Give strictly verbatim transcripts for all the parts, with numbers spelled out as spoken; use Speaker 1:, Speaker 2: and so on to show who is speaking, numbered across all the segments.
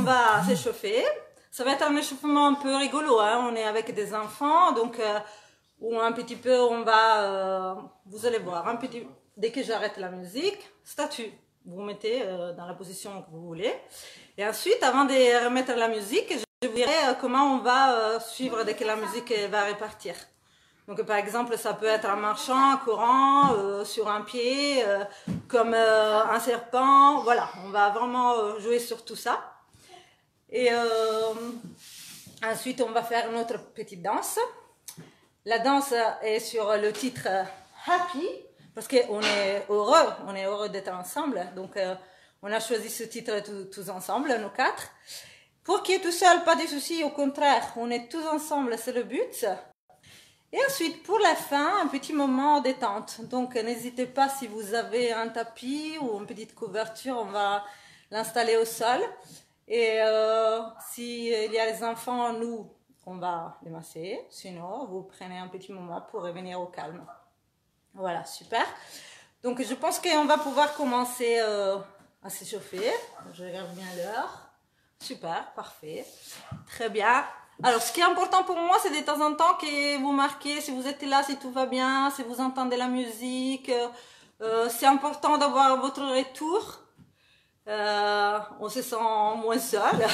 Speaker 1: va s'échauffer. Ça va être un échauffement un peu rigolo, hein. On est avec des enfants, donc euh, ou un petit peu, on va, euh, vous allez voir, un petit, dès que j'arrête la musique, statue. Vous vous mettez euh, dans la position que vous voulez. Et ensuite, avant de remettre la musique, je vous dirai euh, comment on va euh, suivre dès que la musique va repartir. Donc par exemple, ça peut être en marchant, en courant, euh, sur un pied, euh, comme euh, un serpent. Voilà, on va vraiment euh, jouer sur tout ça. Et euh, ensuite, on va faire notre petite danse. La danse est sur le titre Happy, parce qu'on est heureux, on est heureux d'être ensemble. Donc euh, on a choisi ce titre tous, tous ensemble, nous quatre. Pour qui est tout seul, pas de soucis, au contraire, on est tous ensemble, c'est le but. Et ensuite, pour la fin, un petit moment détente. Donc, n'hésitez pas, si vous avez un tapis ou une petite couverture, on va l'installer au sol. Et euh, s'il y a les enfants, nous, on va les masser. Sinon, vous prenez un petit moment pour revenir au calme. Voilà, super. Donc, je pense qu'on va pouvoir commencer euh, à s'échauffer. Je regarde bien l'heure. Super, parfait. Très bien. Alors, ce qui est important pour moi, c'est de temps en temps que vous marquez si vous êtes là, si tout va bien, si vous entendez la musique. Euh, c'est important d'avoir votre retour. Euh, on se sent moins seul.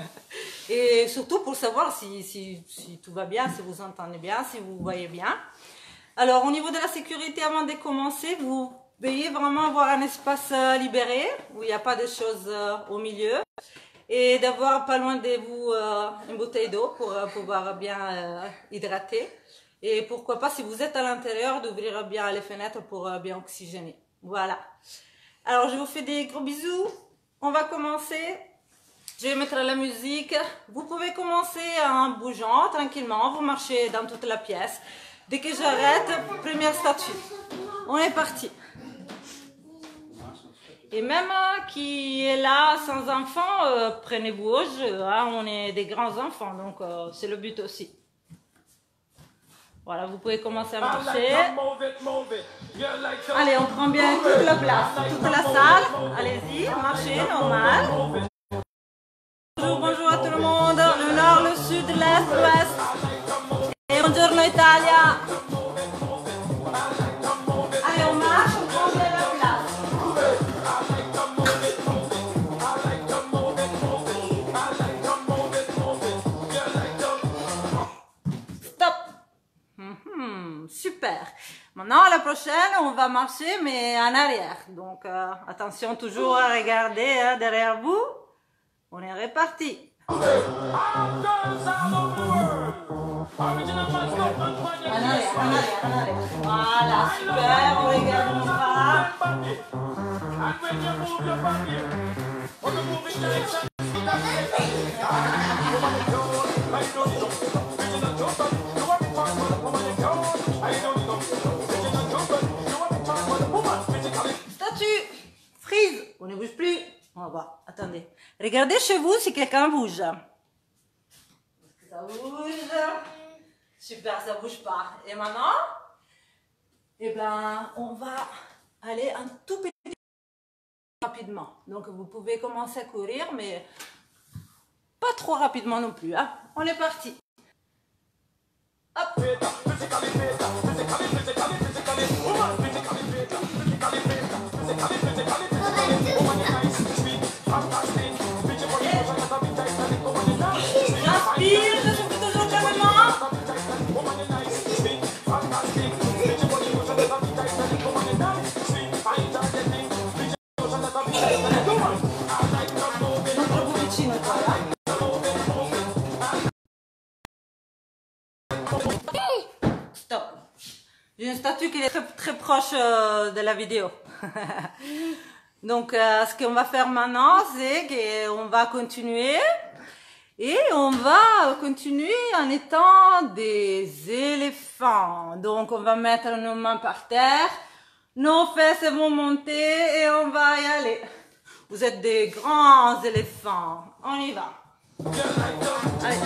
Speaker 1: Et surtout pour savoir si, si, si tout va bien, si vous entendez bien, si vous voyez bien. Alors, au niveau de la sécurité, avant de commencer, vous veuillez vraiment avoir un espace libéré où il n'y a pas de choses au milieu. Et d'avoir pas loin de vous euh, une bouteille d'eau pour euh, pouvoir bien euh, hydrater. Et pourquoi pas, si vous êtes à l'intérieur, d'ouvrir bien les fenêtres pour euh, bien oxygéner. Voilà. Alors, je vous fais des gros bisous. On va commencer. Je vais mettre la musique. Vous pouvez commencer en bougeant tranquillement. Vous marchez dans toute la pièce. Dès que j'arrête, première statue. On est parti. Et même euh, qui est là sans enfant, euh, prenez-vous au jeu, hein, on est des grands enfants, donc euh, c'est le but aussi. Voilà, vous pouvez commencer à marcher. Allez, on prend bien toute la place, toute la salle. Allez-y, marchez, normal. Bonjour, bonjour à tout le monde, le nord, le sud, l'est, l'ouest. Et buongiorno Italia. Allez, on marche, on prend bien la place. Super. Maintenant, à la prochaine, on va marcher, mais en arrière. Donc, euh, attention toujours à regarder hein, derrière vous. On est reparti. En arrière, en arrière, en arrière. Voilà, super. On regarde nos pas. Statue, freeze, on ne bouge plus. On va, attendez. Regardez chez vous si quelqu'un bouge. Est-ce que ça bouge? Super, ça bouge pas. Et maintenant, eh ben, on va aller un tout petit peu rapidement. Donc vous pouvez commencer à courir, mais pas trop rapidement non plus. Hein. On est parti. Hop. J'inspire, je souffle toujours calmement. Notre bout vicino, voilà. Stop. J'ai une statue qui est très, très proche euh, de la vidéo. Donc, euh, ce qu'on va faire maintenant, c'est qu'on va continuer. Et on va continuer en étant des éléphants. Donc, on va mettre nos mains par terre. Nos fesses vont monter et on va y aller. Vous êtes des grands éléphants. On y va. Allez.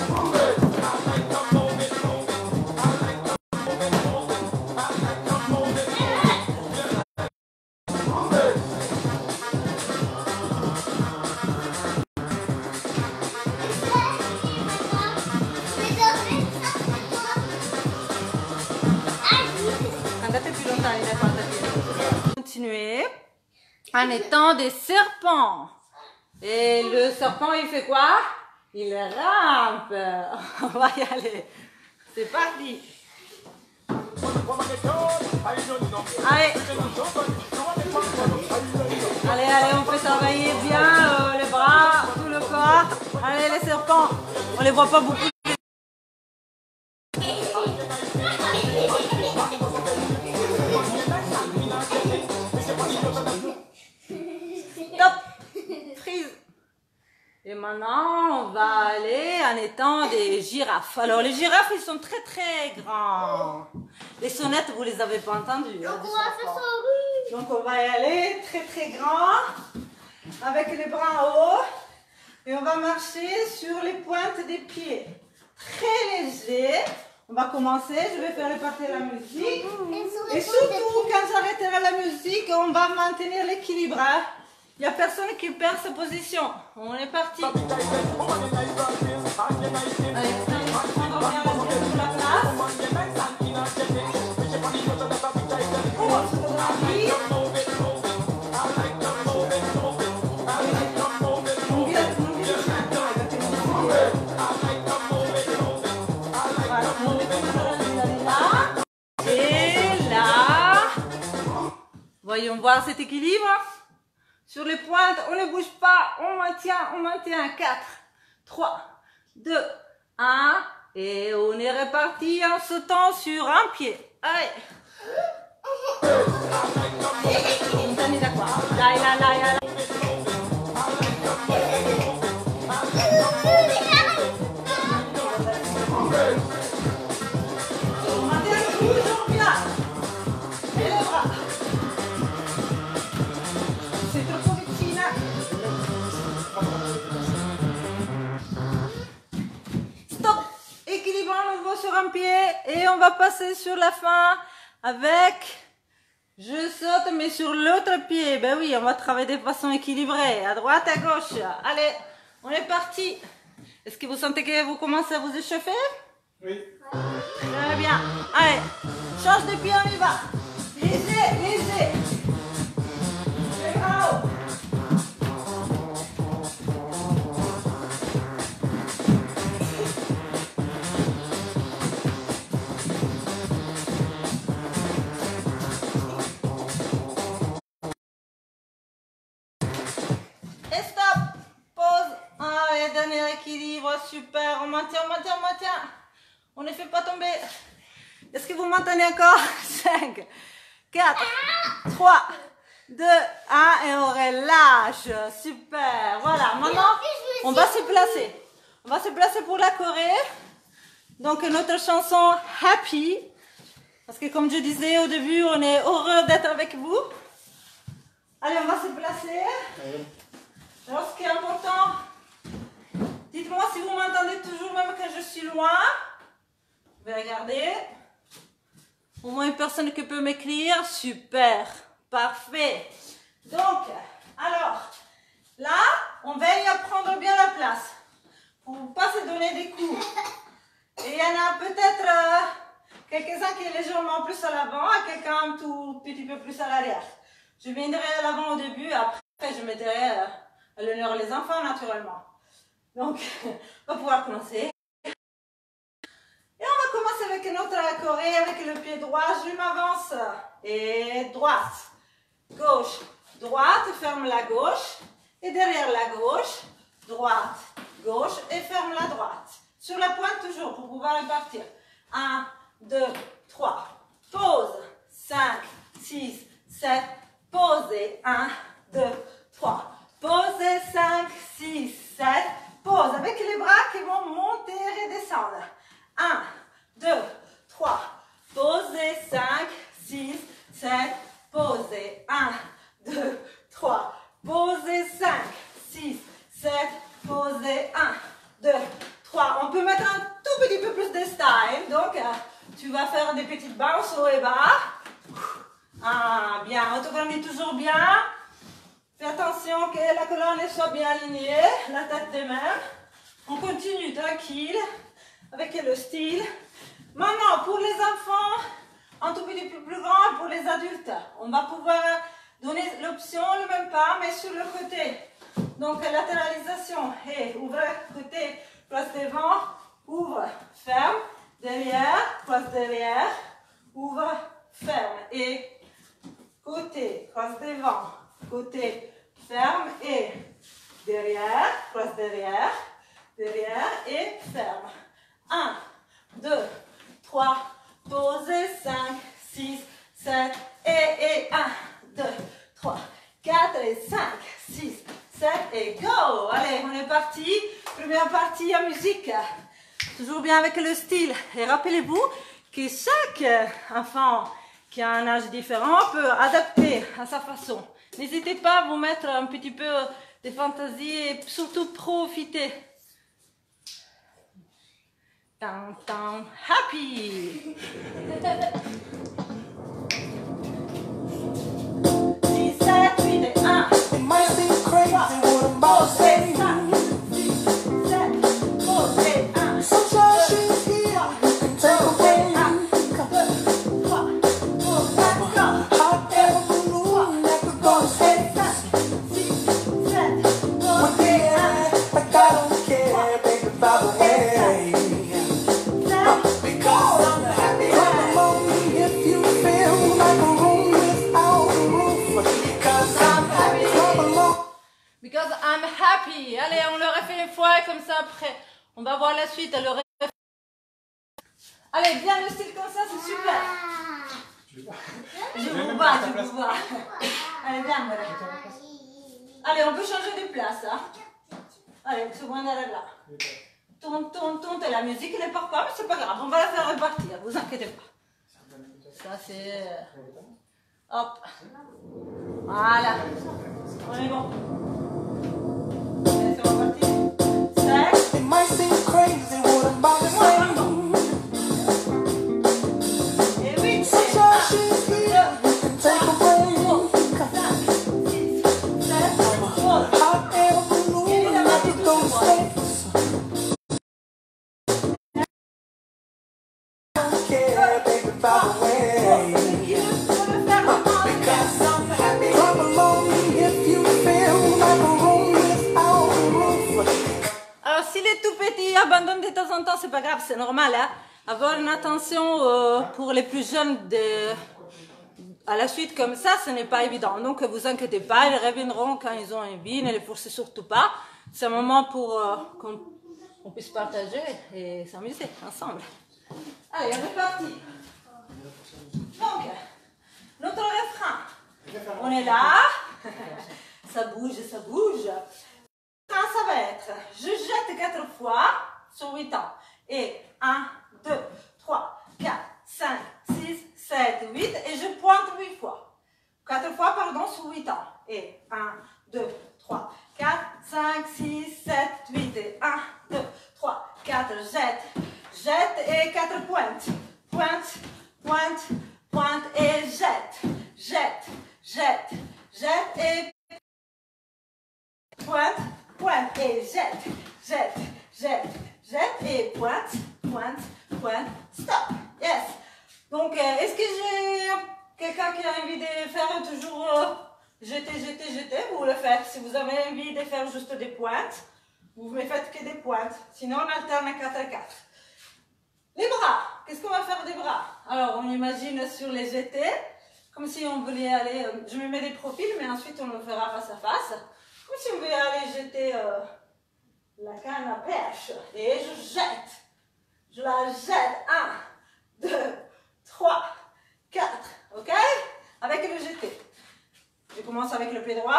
Speaker 1: en étant des serpents. Et le serpent, il fait quoi? Il rampe. On va y aller. C'est parti. Allez. Allez, allez, on fait travailler bien euh, les bras, tout le corps. Allez, les serpents. On les voit pas beaucoup. Top. Freeze. Et maintenant, on va aller en étant des girafes. Alors, les girafes, ils sont très très grands. Les sonnettes, vous les avez pas entendues.
Speaker 2: Donc,
Speaker 1: hein,
Speaker 2: on va faire ça, oui.
Speaker 1: Donc, on va y aller très très grand, avec les bras en haut. Et on va marcher sur les pointes des pieds. Très léger. On va commencer, je vais faire repartir la musique. Et surtout, quand j'arrêterai la musique, on va maintenir l'équilibre. Hein. Il n'y a personne qui perd sa position. On est parti. Allez, on va bien sur la place. On va se faire et là, voyons voir cet équilibre. Sur les pointes, on ne bouge pas, on maintient, on maintient. quatre, trois, deux, un. Et on est reparti en sautant sur un pied. Allez. On est d'accord. Là, là, là, là. On maintient toujours bien. Et les bras. C'est trop vicina. Stop. Équilibrons nouveau sur un pied et on va passer sur la fin avec je saute mais sur l'autre pied. Ben oui, on va travailler de façon équilibrée, à droite, à gauche. Allez, on est parti. Est-ce que vous sentez que vous commencez à vous échauffer?
Speaker 3: Oui.
Speaker 1: Très bien. Allez, change de pied, on y va. Léger, léger. Les bras hauts. Et stop. Pause. Allez, dernier équilibre. Super. On maintient, on maintient, on maintient. On ne fait pas tomber. Est-ce que vous maintenez encore? cinq, quatre, trois, deux, un et on relâche. Super. Voilà. Maintenant, on va se placer. On va se placer pour la Corée. Donc, notre chanson Happy. Parce que comme je disais au début, on est heureux d'être avec vous. Allez, on va se placer. Alors, ce qui est important, dites-moi si vous m'entendez toujours même quand je suis loin. Je vais regarder. Au moins une personne qui peut m'écrire. Super. Parfait. Donc, alors, là, on veille à prendre bien la place. Pour ne pas se donner des coups. Et il y en a peut-être euh, quelques-uns qui est légèrement plus à l'avant, et quelqu'un un tout petit peu plus à l'arrière. Je viendrai à l'avant au début, après je mettrai euh, à l'honneur les enfants naturellement. Donc, on va pouvoir commencer. Et on va commencer avec notre Corée, avec le pied droit, je m'avance. Et droite, gauche, droite, ferme la gauche. Et derrière la gauche, droite, gauche et ferme la droite. Sur la pointe toujours pour pouvoir répartir. un, deux, trois, pause. cinq, six, sept, posez. un, deux, trois, posez. cinq, six, sept, pause. Avec les bras qui vont monter et descendre. un, deux, trois, posez. cinq, six, sept, posez. un, deux, trois, posez. cinq, six, sept, posez. un, deux, trois. On peut mettre un tout petit peu plus de style. Donc, euh, tu vas faire des petites bounces haut et bas. Ah, bien. Autographie toujours bien. Fais attention que la colonne soit bien alignée. La tête de même. On continue tranquille avec le style. Maintenant, pour les enfants, un tout petit peu plus grand, pour les adultes, on va pouvoir Donnez l'option, le même pas, mais sur le côté. Donc, latéralisation. Et ouvrez, côté, place devant, ouvre, ferme. Derrière, place derrière, ouvre, ferme. Et côté, place devant, côté, ferme. Et derrière, place derrière, derrière et ferme. un, deux, trois, posez, cinq, six, sept, et, et un, deux, trois, quatre et cinq, six, sept et go! Allez, on est parti. Première partie en musique. Toujours bien avec le style. Et rappelez-vous que chaque enfant qui a un âge différent peut adapter à sa façon. N'hésitez pas à vous mettre un petit peu de fantaisie et surtout profiter. Tan, tan, happy! six, sept, huit et un.
Speaker 2: It might seem crazy what I'm about to say. Sunshine, she's here. You can take a break. Hot air balloon that could go to space. With the air, like I don't care, baby, by the way. Because I'm happy. Come along if you feel like a room without a roof. Because I'm happy. Come along.
Speaker 1: Because I'm happy. Allez, on le refait une fois et comme ça après, on va voir la suite. Le refait. Allez, bien le style comme ça, c'est super. Je vous vois, je vous vois. Allez, viens, voilà. Allez, on peut changer de place. Hein. Allez, seconde à là. Tourne, tourne, tourne. Et la musique, elle est part pas, mais c'est pas grave. On va la faire repartir, vous inquiétez pas. Ça, c'est... Hop. Voilà. On est bon. Allez, c'est reparti. cinq.
Speaker 2: It might seem crazy what I'm about to say.
Speaker 1: Et huit.
Speaker 2: Sunshine, she's here. You can take a break. Hot air balloon that could go to space. I don't care, baby, by the way. Because I'm happy. Come along if you feel like a room without a roof.
Speaker 1: Alors, s'il est tout petit, abandonne de temps en temps, c'est pas grave, c'est normal. Hein? Avoir une attention euh, pour les plus jeunes de, à la suite comme ça, ce n'est pas évident. Donc, ne vous inquiétez pas, ils reviendront quand ils ont envie, ne les forcez surtout pas. C'est un moment pour euh, qu'on on puisse partager et s'amuser ensemble. Allez, on est parti. Donc, notre refrain. On est là. Ça bouge, ça bouge. Ça va être, je jette quatre fois sur huit ans. Et un, deux, trois, quatre, cinq, six, sept, huit. Et je pointe huit fois. quatre fois, pardon, sur huit ans. Et un, deux, trois, quatre, cinq, six, sept, huit. Et un, deux, trois, quatre, jette. Jette et quatre pointes. Pointe, pointe, pointe et jette. Jette, jette, jette et pointe. Pointe et jette, jette, jette, jette et pointe, pointe, pointe, stop. Yes. Donc, euh, est-ce que j'ai quelqu'un qui a envie de faire toujours euh, jeter, jeter, jeter? Vous le faites. Si vous avez envie de faire juste des pointes, vous ne faites que des pointes. Sinon, on alterne à quatre à quatre. Les bras. Qu'est-ce qu'on va faire des bras? Alors, on imagine sur les jetés, comme si on voulait aller... Euh, je me mets des profils, mais ensuite, on le fera face à face. Comme si on voulait aller jeter euh, la canne à pêche. Et je jette. Je la jette. Un, deux, trois, quatre. Ok? Avec le jeté. Je commence avec le pied droit.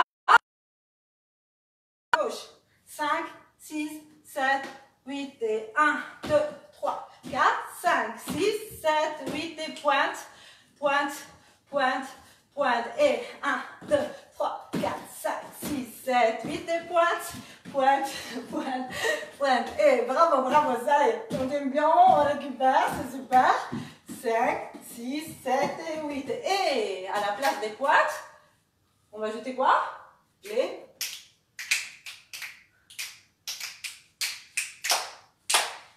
Speaker 1: Gauche. cinq, six, sept, huit et un, deux, trois, quatre, cinq, six, sept, huit et pointe. Pointe, pointe, pointe. Et un, deux, trois, quatre, cinq, six, sept, huit et pointe, pointe, pointe, pointe. Et bravo, bravo, ça y est. On aime bien, on récupère, c'est super. cinq, six, sept et huit. Et à la place des pointes, on va ajouter quoi? Les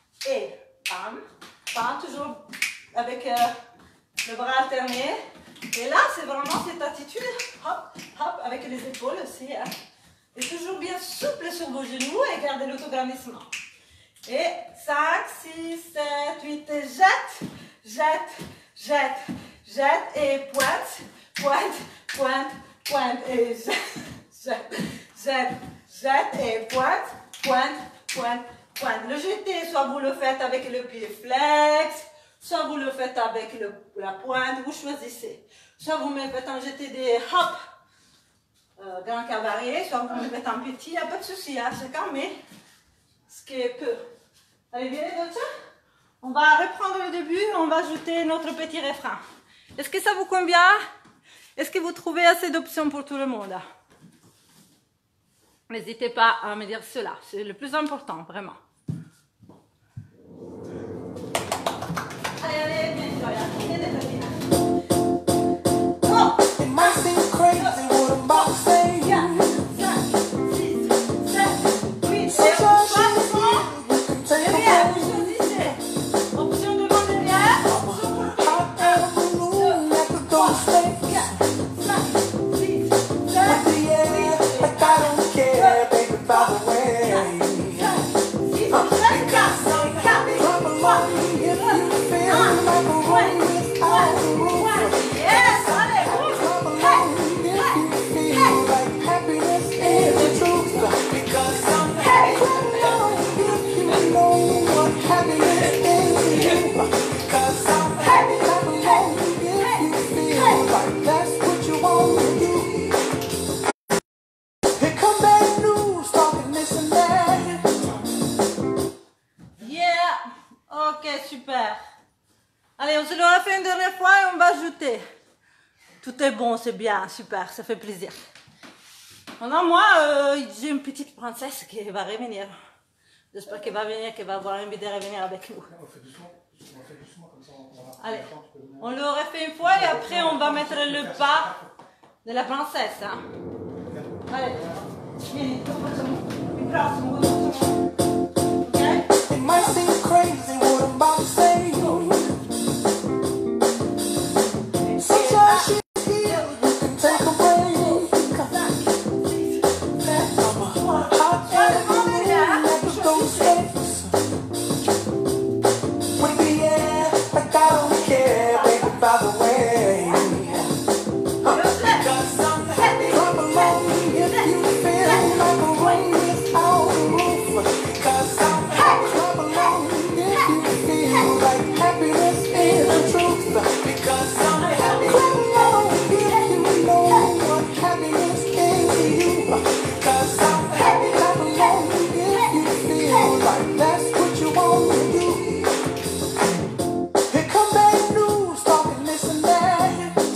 Speaker 1: et pam, pam, toujours avec euh, le bras alterné. Et là, c'est vraiment cette attitude, hop, hop, avec les épaules aussi. Hein. Et toujours bien souple sur vos genoux et gardez l'autogramissement. Et cinq, six, sept, huit, et jette, jette, jette, jette, et pointe, pointe, pointe, pointe, et jette, jette, jette, jette, et pointe, pointe, pointe, pointe. Le jeter, soit vous le faites avec le pied flex, soit vous le faites avec le, la pointe, vous choisissez. Soit vous me faites un jeté des hop, euh, grand cavalier, soit vous me faites un petit, il n'y a pas de souci, hein, chacun met ce qui peut. Allez, viens, Dolce. On va reprendre le début, on va ajouter notre petit refrain. Est-ce que ça vous convient? Est-ce que vous trouvez assez d'options pour tout le monde? N'hésitez pas à me dire cela, c'est le plus important, vraiment. Allez, allez, viens, Victoria. Oh!
Speaker 2: It might seem crazy what I'm about to say.
Speaker 1: Super. Allez, on se le refait une dernière fois et on va ajouter. Tout est bon, c'est bien, super, ça fait plaisir. Maintenant, moi, euh, j'ai une petite princesse qui va revenir. J'espère qu'elle va venir, qu'elle va avoir envie de revenir avec nous.
Speaker 3: On fait doucement, on fait doucement comme ça. On va
Speaker 1: Allez, on le refait une fois et après on va mettre le pas de la princesse. Hein. Allez, vieni, il prossimo. Ok?
Speaker 2: It might seem crazy what I'm about to say. Sometimes she's here, you can take a break. I'm a hot air balloon like a ghost face. With the air, like I don't care, baby, by the way. Come along if you feel like a rain is out the roof. Because I'm come along if you feel like happiness is the truth. Because I'm happy. Come along if you know what happiness is to you. Because I'm happy. Come along if you feel like that's what you want to do. Here come bad news, talking this and that.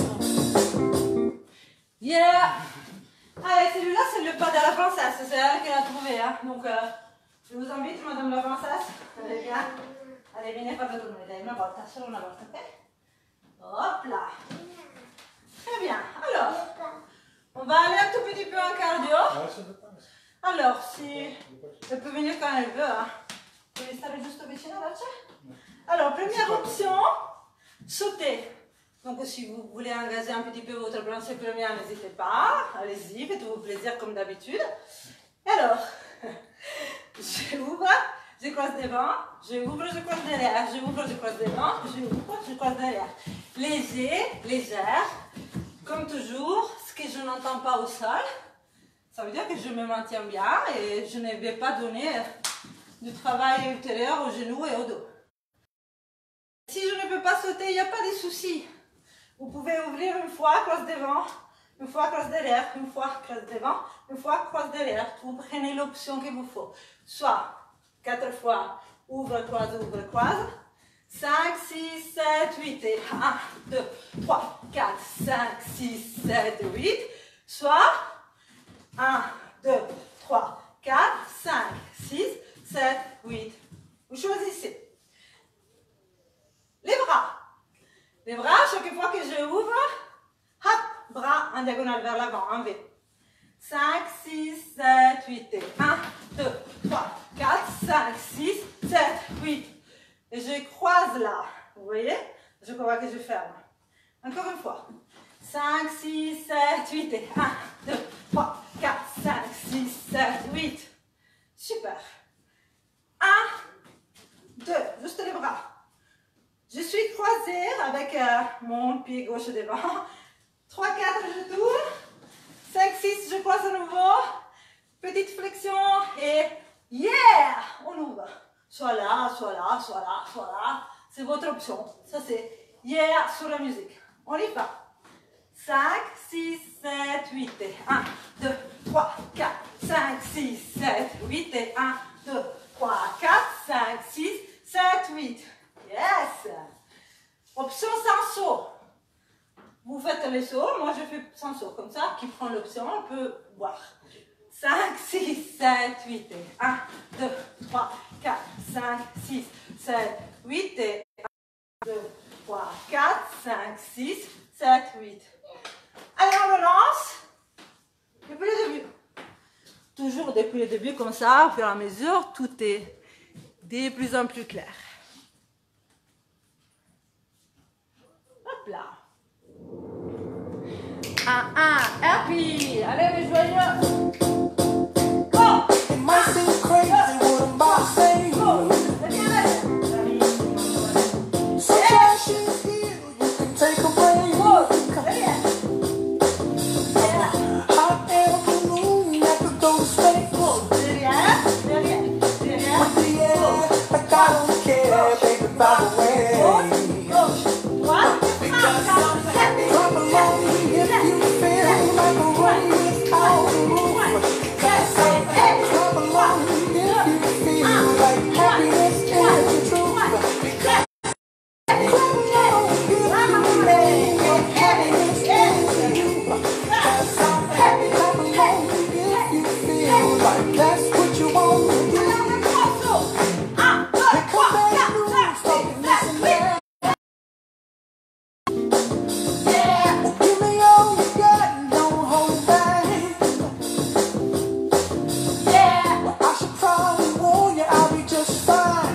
Speaker 1: Yeah! Allez, celui-là, c'est le pas de la princesse. C'est elle qui l'a trouvé. Hein. Donc, euh, je vous invite, madame la princesse. Allez, viens. Allez, viens faire le tour. Dai, una volta, solo una volta, ok? Hop là. Très bien. Alors, on va aller un tout petit peu en cardio. Alors, si elle peut venir quand elle veut. Hein. Puoi stare giusto vicino, Dolce? Alors, première option, sauter. Donc, si vous voulez engager un petit peu votre plancher première, n'hésitez pas. Allez-y, faites-vous plaisir comme d'habitude. Et alors, je ouvre, je croise devant, je ouvre, je croise derrière, je ouvre, je croise devant, je ouvre, je croise derrière. Léger, légère, comme toujours, ce que je n'entends pas au sol, ça veut dire que je me maintiens bien et je ne vais pas donner du travail ultérieur aux genoux et au dos. Si je ne peux pas sauter, il n'y a pas de souci. Vous pouvez ouvrir une fois, croise devant, une fois, croise derrière, une fois, croise devant, une fois, croise derrière. Vous prenez l'option qu'il vous faut. Soit quatre fois, ouvre, croise, ouvre, croise. cinq, six, sept, huit. Et un, deux, trois, quatre, cinq, six, sept, huit. Soit un, deux, trois, quatre, cinq, six, sept, huit. Vous choisissez. Les bras. Les bras, chaque fois que je ouvre, hop, bras en diagonale vers l'avant, en V. cinq, six, sept, huit. Et un, deux, trois, quatre, cinq, six, sept, huit. Et je croise là. Vous voyez? Je crois que je ferme. Encore une fois. Super. Un, deux, juste les bras. Je suis croisée avec euh, mon pied gauche devant. trois, quatre, je tourne. cinq, six, je croise à nouveau. Petite flexion et yeah, on ouvre. Soit là, soit là, soit là, soit là. C'est votre option. Ça c'est yeah sur la musique. On y va. cinq, six, sept, huit et un, deux, trois, quatre, cinq, six, sept, huit et un, deux, trois, quatre, cinq, six, sept, huit. Yes. Option sans saut. Vous faites les sauts, moi je fais sans saut. Comme ça, qui prend l'option, on peut voir. cinq, six, sept, huit et un, deux, trois, quatre, cinq, six, sept, huit et un, deux, trois, quatre, cinq, six, sept, huit. Allez, on relance. Depuis le début. Toujours depuis le début, comme ça, au fur et à mesure, tout est de plus en plus clair. Hop là. Un, un, et puis, allez les joyeux. Go.
Speaker 2: It might seem crazy what I'm about to say. Sometimes she's here, you can take a break. Hot air balloon at the door space. With the air, like I don't care, baby, by the way. Clap along if you feel like a rain is out the roof. Clap along if you feel like happiness is the truth. Clap along if you know what happiness is to you. Clap along if you feel like that's what you want to do. Here come that groove, so listen now. Give me all you got, don't hold back. I should probably warn you, I'll be just fine.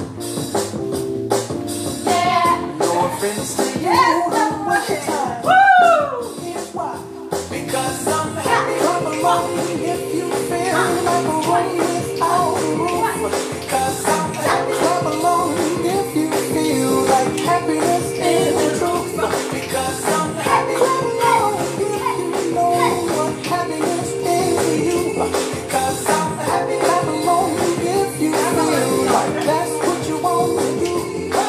Speaker 2: No offense to you, don't waste your time. Here's why. Because I'm happy. Come along if you feel like a rain is out the roof. Because I'm happy. Come along if you feel like happiness is the truth. Because I'm happy. Come along if you know what happiness is to you. Because I'm happy. Come along if you feel like that's what you want to do.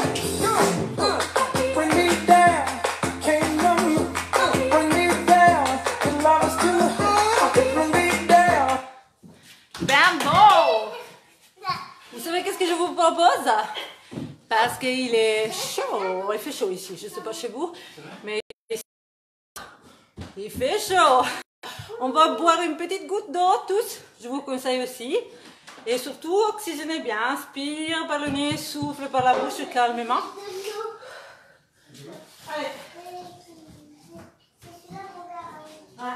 Speaker 2: Bring me down, can't numb you. Bring me down, the love is too high. Bring me down.
Speaker 1: Bravo! Vous savez qu'est-ce que je vous propose? Parce qu'il est chaud, il fait chaud ici, je ne sais pas chez vous, mais il fait chaud. On va boire une petite goutte d'eau tous, je vous conseille aussi. Et surtout, oxygénez bien, inspire par le nez, souffle par la bouche calmement. Allez. Ouais.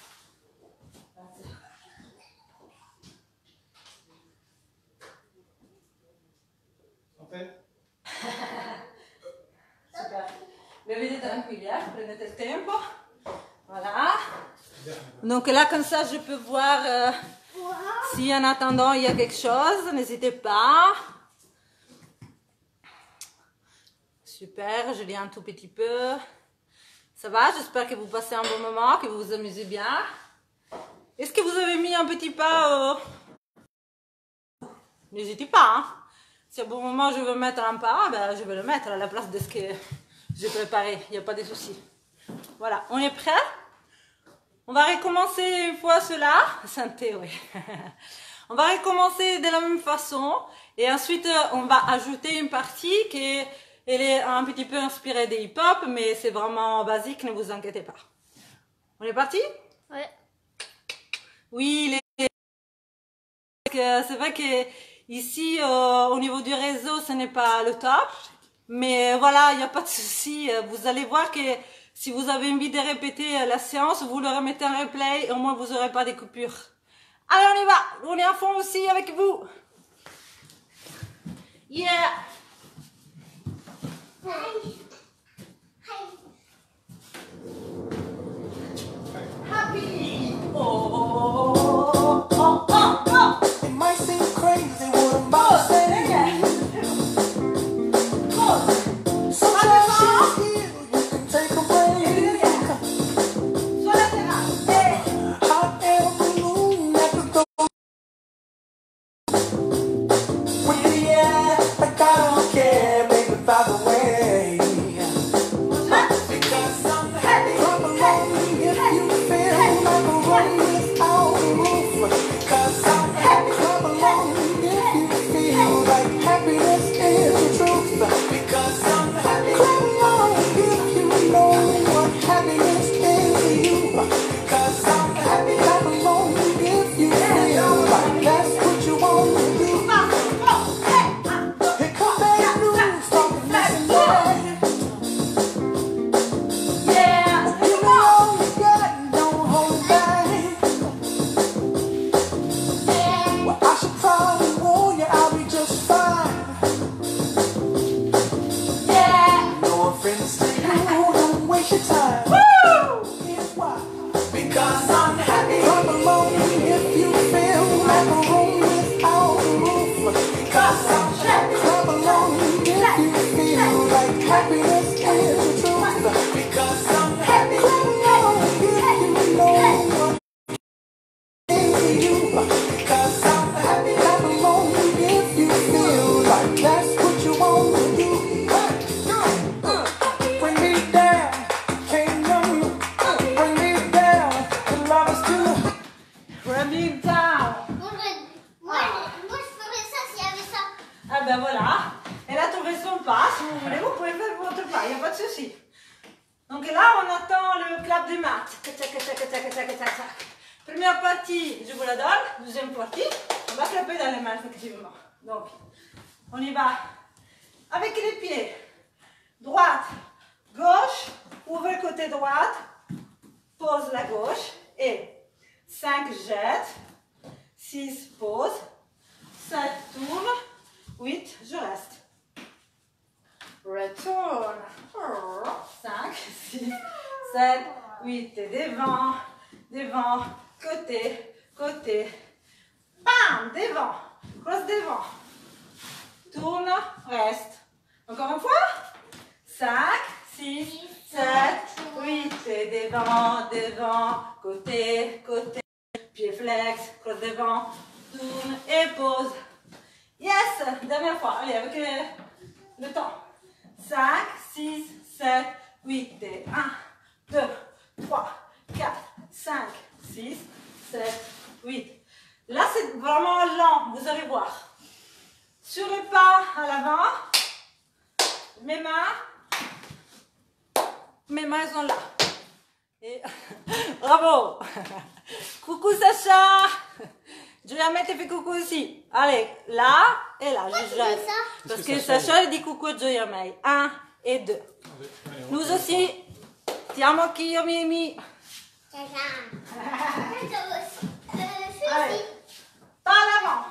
Speaker 3: En fait,
Speaker 1: Super. Bevete tranquille, hein? Prenez le tempo. Voilà. Donc là, comme ça, je peux voir euh, si en attendant il y a quelque chose. N'hésitez pas. Super, je lis un tout petit peu. Ça va? J'espère que vous passez un bon moment, que vous vous amusez bien. Est-ce que vous avez mis un petit pas? Euh... N'hésitez pas, hein? Si à un bon moment je veux mettre un pas, ben, je vais le mettre à la place de ce que j'ai préparé. Il n'y a pas de souci. Voilà, on est prêt? On va recommencer une fois cela. Santé, oui. On va recommencer de la même façon. Et ensuite, on va ajouter une partie qui est, elle est un petit peu inspirée des hip-hop, mais c'est vraiment basique, ne vous inquiétez pas. On est parti?
Speaker 4: Ouais.
Speaker 1: Oui, les... c'est vrai que ici, euh, au niveau du réseau, ce n'est pas le top. Mais voilà, il n'y a pas de souci. Vous allez voir que si vous avez envie de répéter la séance, vous le remettez en replay et au moins vous n'aurez pas de coupures. Allez, on y va. On est à fond aussi avec vous. Yeah. Happy. Oh, oh, oh, oh, oh, oh.
Speaker 2: It might happiness is the truth. Because I'm happy. Clap along if you know what it means to you. Because I'm happy. Clap along if you feel like that's what you want to do. Bring me down, kingdom. Bring me down, the love is too.
Speaker 1: Bring me down.
Speaker 4: Moi, je- moi, je- moi, je ferais ça s'il y avait ça.
Speaker 1: Ah ben voilà. Elle a trouvé son pas. Si vous voulez, vous pouvez faire votre pas. Il n'y a pas de souci. Donc là, on attend le clap des mains. Tac, tac, tac, tac, tac, tac, tac, tac. Première partie, je vous la donne. Deuxième partie, on va clapper dans les mains, effectivement. Donc, on y va. Avec les pieds. Droite, gauche, ouvre le côté droite, pose la gauche et cinq jette, six pose, sept tourne, huit je reste. Retourne, cinq, six, sept, huit et devant, devant, côté, côté, bam, devant, cross devant, tourne, reste. Encore une fois. cinq, six, sept, huit, et devant, devant, côté, côté, pied flex, cross devant, tourne et pose. Yes, dernière fois, allez, avec le, le temps. cinq, six, sept, huit, et un, deux, trois, quatre, cinq, six, sept, huit. Là, c'est vraiment lent, vous allez voir. Sur les pas à l'avant, mes mains, mes mains sont là. Et bravo. Coucou Sacha. Joyamel te fait coucou aussi. Allez, là et là, je jette. Parce que Sacha dit coucou à Joyamel. Un et deux. Nous aussi. Ti amo anch'io, Mimi.
Speaker 4: Ciao, ciao. Euh, je
Speaker 1: Allez,
Speaker 4: aussi.
Speaker 1: pas à l'avant.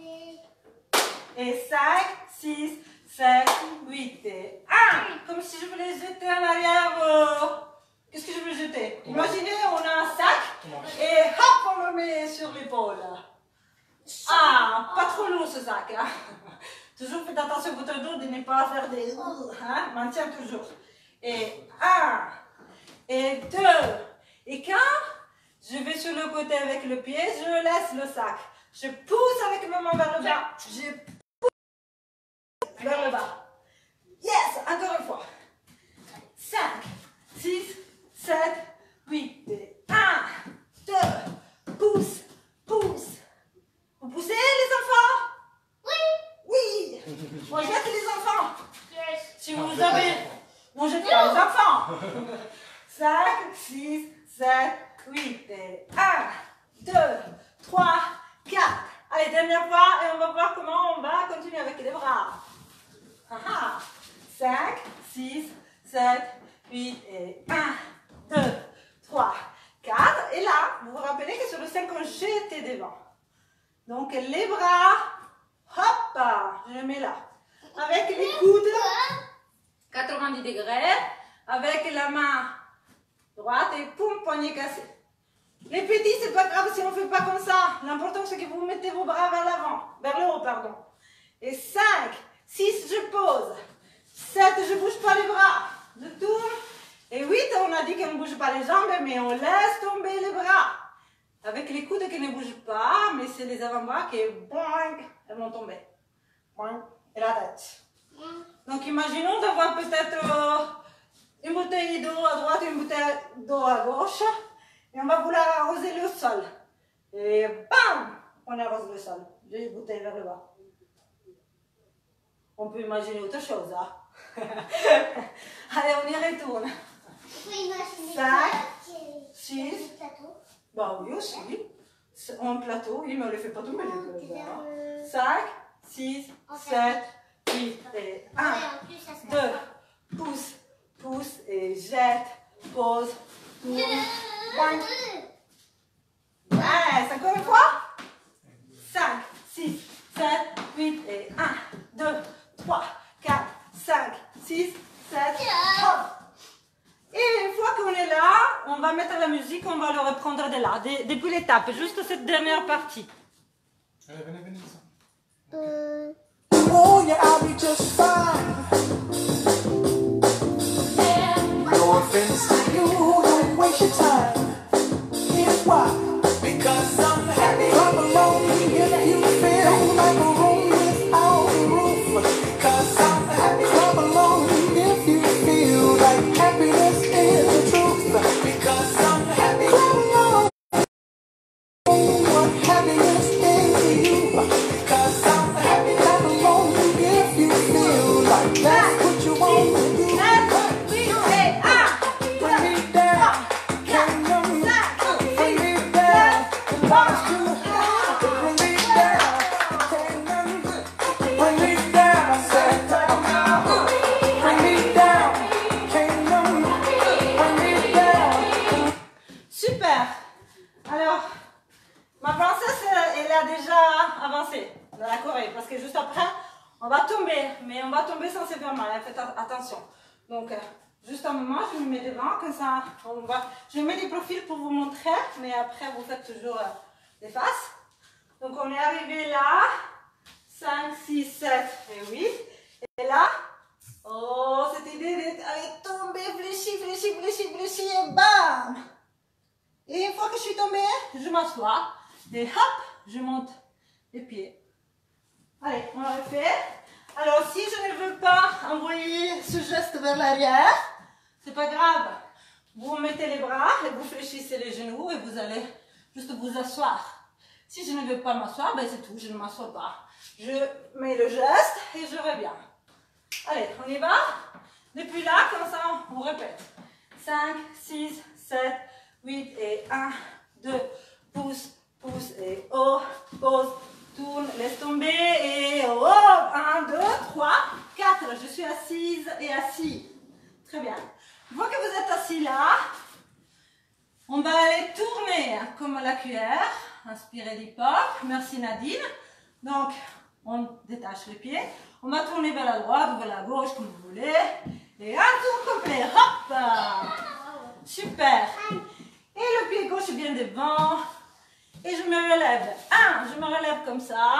Speaker 1: Et cinq, six, sept, huit et un. Comme si je voulais jeter en arrière. euh, Qu'est-ce que je veux jeter? Imaginez, on a un sac et hop, on le met sur l'épaule. Ah, pas trop lourd ce sac. Hein? Toujours faites attention à votre dos de ne pas faire des... Hein? Maintiens toujours. Et un, et deux. Et quand je vais sur le côté avec le pied, je laisse le sac. Je pousse avec mes mains vers le bas. Je pousse vers le bas. Yes, encore une fois. cinq, six, sept, huit, et un, deux, pousse, pousse. Vous poussez les enfants?
Speaker 4: Oui.
Speaker 1: Oui. On jette les enfants.
Speaker 4: Yes.
Speaker 1: Si vous avez... On jette pas les enfants. cinq, six, sept, huit, et un, deux, trois, quatre. Allez, dernière fois, et on va voir comment on va continuer avec les bras. cinq, six, sept, huit, et un, deux, trois, quatre. Et là, vous vous rappelez que sur le cinq, on jette devant. Donc, les bras, hop, je les mets là. Avec les coudes, quatre-vingt-dix degrés, avec la main droite et poum, poignet cassé. Les petits, c'est pas grave si on ne fait pas comme ça. L'important, c'est que vous mettez vos bras vers l'avant, vers le haut, pardon. Et cinq, six, je pose. sept, je ne bouge pas les bras. Je tourne. Et huit, on a dit qu'on ne bouge pas les jambes, mais on laisse tomber les bras. Avec les coudes qui ne bougent pas, mais c'est les avant-bras qui, boing, elles vont tomber. Boing, et la tête. Donc, imaginons d'avoir peut-être euh, une bouteille d'eau à droite et une bouteille d'eau à gauche. Et on va vouloir arroser le sol. Et bam, on arrose le sol. Deux bouteilles vers le bas. On peut imaginer autre chose. Hein? Allez, on y retourne.
Speaker 4: On peut imaginer
Speaker 1: Cinq,
Speaker 4: que-
Speaker 1: six.
Speaker 4: que- que- plateau.
Speaker 1: Bah oui aussi. C'est un plateau, oui, mais on ne les fait pas tomber les deux.
Speaker 4: Euh,
Speaker 1: cinq, six,
Speaker 4: En fait.
Speaker 1: sept, huit et un,
Speaker 4: Ouais, en plus, ça se
Speaker 1: deux, pousse, pousse et jette, pose, tourne, boing. Ouais, c'est encore une fois. cinq, six, sept, huit et un, deux, trois, quatre, cinq, six, sept, hop. Et une fois qu'on est là, on va mettre la musique, on va le reprendre de là, de- depuis l'étape, juste cette dernière partie.
Speaker 3: Allez, venez, venez, descends.
Speaker 4: Euh,
Speaker 2: Oh yeah, I'll be just fine. Why? Because I'm happy. Clap along if you feel like a room without a roof. Cause I'm happy. Clap along if you feel like happiness is the truth. Because I'm happy. Clap along what happiness is to you. Cause I'm happy. Clap along if you feel like that's what you want to do. Bring me down, kingdom. Bring me down, the lost you. Bring me down, kingdom. Bring me down, I said. Bring me down, kingdom. Bring me down.
Speaker 1: Super. Alors, ma princesse, elle a déjà avancé dans la Corée parce que juste après, on va tomber, mais on va tomber sans se faire mal. Faites attention. Donc, euh, juste un moment, je me mets devant, comme ça, on va. Je mets des profils pour vous montrer, mais après, vous faites toujours euh, des faces. Donc, on est arrivé là, cinq, six, sept et huit. Et là, oh, cette idée d'aller tomber, fléchir, fléchir, fléchir, fléchir, et bam! Et une fois que je suis tombée, je m'assois et hop, je monte les pieds. Allez, on le refait. Alors, si je ne veux pas envoyer ce geste vers l'arrière, c'est pas grave. Vous mettez les bras et vous fléchissez les genoux et vous allez juste vous asseoir. Si je ne veux pas m'asseoir, ben c'est tout, je ne m'assois pas. Je mets le geste et je reviens. Allez, on y va. Depuis là, comme ça, on répète. cinq, six, sept, huit et un, deux, pouce, pouce et haut, pose, tourne, laisse tomber et haut, un, deux, trois, quatre, je suis assise et assis. Très bien. Une fois que vous êtes assis là, on va aller tourner comme la cuillère, inspirez l'hip hop, merci Nadine. Donc, on détache les pieds, on va tourner vers la droite ou vers la gauche comme vous voulez. Et un tour complet, hop! Super! Et le pied gauche vient devant. Et je me relève. Un, je me relève comme ça.